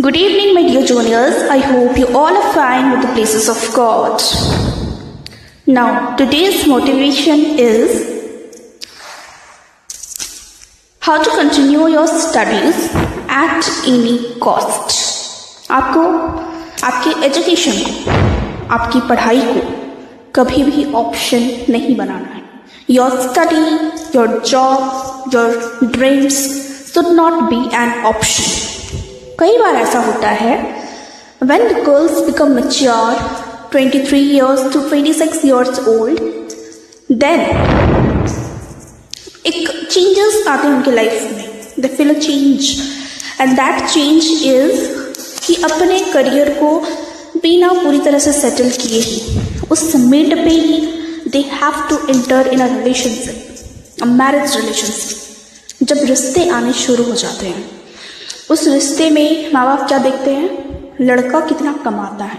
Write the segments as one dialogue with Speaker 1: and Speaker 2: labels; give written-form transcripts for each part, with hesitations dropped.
Speaker 1: Good evening, my dear juniors. I hope you all are fine with the places of God. Now, today's motivation is how to continue your studies at any cost. आपको आपके education को, आपकी पढ़ाई को कभी भी option नहीं बनाना है. Your study, your job, your dreams should not be an option. कई बार ऐसा होता है when the girls become mature 23 years to 26 years old, then एक changes आते हैं उनके लाइफ में. They feel a change and that change is कि अपने करियर को बिना पूरी तरह से सेटल किए ही उस मिड पे ही they have to enter in a relationship, a marriage relationship. जब रिश्ते आने शुरू हो जाते हैं, उस रिश्ते में माँ बाप क्या देखते हैं? लड़का कितना कमाता है.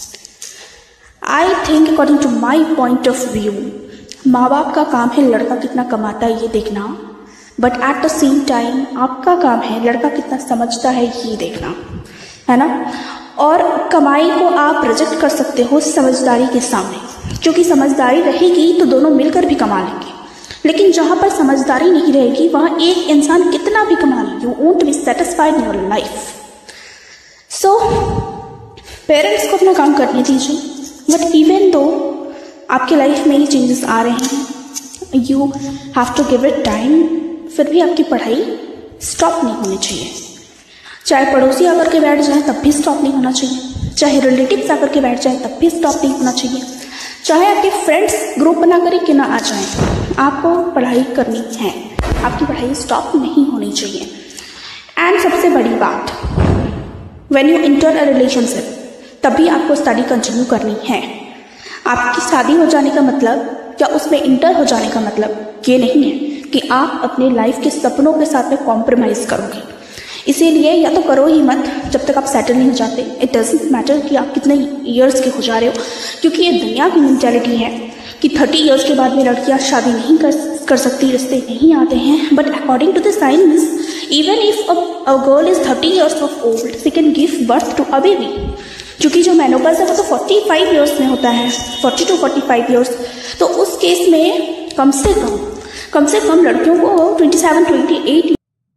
Speaker 1: I think according to my point of view, माँ बाप का काम है लड़का कितना कमाता है ये देखना, but at the same time आपका काम है लड़का कितना समझता है ये देखना, है ना. और कमाई को आप रिजेक्ट कर सकते हो समझदारी के सामने, क्योंकि समझदारी रहेगी तो दोनों मिलकर भी कमा लेंगे. लेकिन जहाँ पर समझदारी नहीं रहेगी वहाँ एक इंसान कितना भी कमा ले, you won't be satisfied in your life. So parents को अपना काम करने दीजिए, बट इवन दो आपके लाइफ में ये चेंजेस आ रहे हैं, you have to give it time. फिर भी आपकी पढ़ाई स्टॉप नहीं होनी चाहिए. चाहे पड़ोसी आकर के बैठ जाए तब भी स्टॉप नहीं होना चाहिए, चाहे रिलेटिव्स आकर के बैठ जाए तब भी स्टॉप नहीं होना चाहिए, चाहे आपके फ्रेंड्स ग्रुप बना कर के ना आ जाएं, आपको पढ़ाई करनी है. आपकी पढ़ाई स्टॉप नहीं होनी चाहिए. एंड सबसे बड़ी बात, when you enter a relationship तभी आपको स्टडी कंटिन्यू करनी है. आपकी शादी हो जाने का मतलब या उसमें इंटर हो जाने का मतलब ये नहीं है कि आप अपने लाइफ के सपनों के साथ में कॉम्प्रोमाइज़ करोगे. इसीलिए या तो करो ही मत जब तक आप सेटल नहीं हो जाते. इट डजंट मैटर कि आप कितने ईयर्स के हो जा रहे हो, क्योंकि ये दुनिया की मेंटालिटी है कि 30 ईयर्स के बाद में लड़कियां शादी नहीं कर सकती, रिश्ते नहीं आते हैं. But according to the science, even if a girl is 30 years of old, she can give birth to a baby. क्योंकि जो मेनोपॉज है वो तो 45 ईयर्स में होता है, 40 to 45 ईयर्स. तो उस केस में कम से कम लड़कियों को 27-28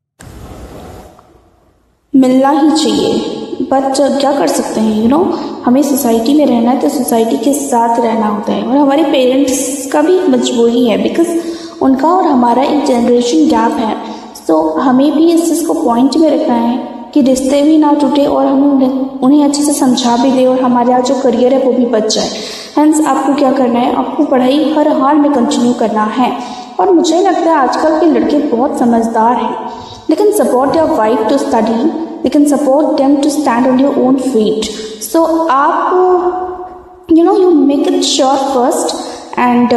Speaker 1: मिलना ही चाहिए. बट क्या कर सकते हैं, हमें सोसाइटी में रहना है तो सोसाइटी के साथ रहना होता है. और हमारे पेरेंट्स का भी मजबूरी है, बिकॉज उनका और हमारा एक जनरेशन गैप है. सो हमें भी इस चीज़ को पॉइंट में रखना है कि रिश्ते भी ना टूटे और हमें उन्हें अच्छे से समझा भी दे और हमारा जो करियर है वो भी बच जाए. हेंस आपको क्या करना है, आपको पढ़ाई हर हाल में कंटिन्यू करना है. और मुझे लगता है आजकल के लड़के बहुत समझदार हैं. They can support your wife to study. They can support them to stand on your own feet. So आप you make it sure first and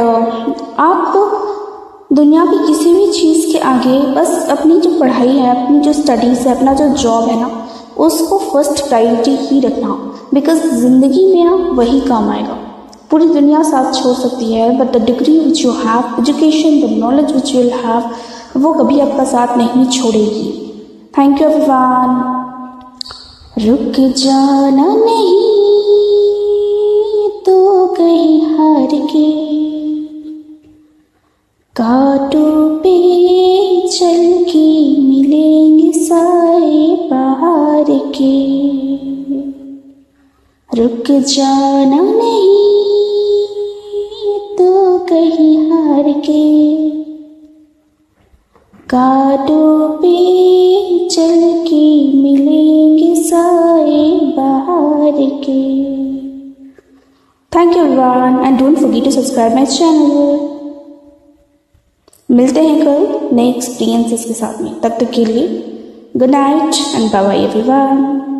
Speaker 1: आप दुनिया की किसी भी चीज़ के आगे बस अपनी जो पढ़ाई है, अपनी जो स्टडीज़ है, अपना जो जॉब है ना, उसको फर्स्ट प्रायोरिटी ही रखना. बिकॉज ज़िंदगी में ना वही काम आएगा. पूरी दुनिया साथ छोड़ सकती है, but the degree which you have, education, the knowledge which you will have, वो कभी आपका साथ नहीं छोड़ेगी. Thank you everyone. रुक जाना नहीं तो कहीं हार के, कांटों पे चल के मिलेंगे साए बाहर के. रुक जाना नहीं तो कहीं हार के, कांटों पे चल के मिलेंगे साए बाहर के. Thank you everyone and don't forget to subscribe my channel. मिलते हैं कल नए एक्सपीरियंसेस के साथ में. तब तक के लिए good night and bye bye everyone.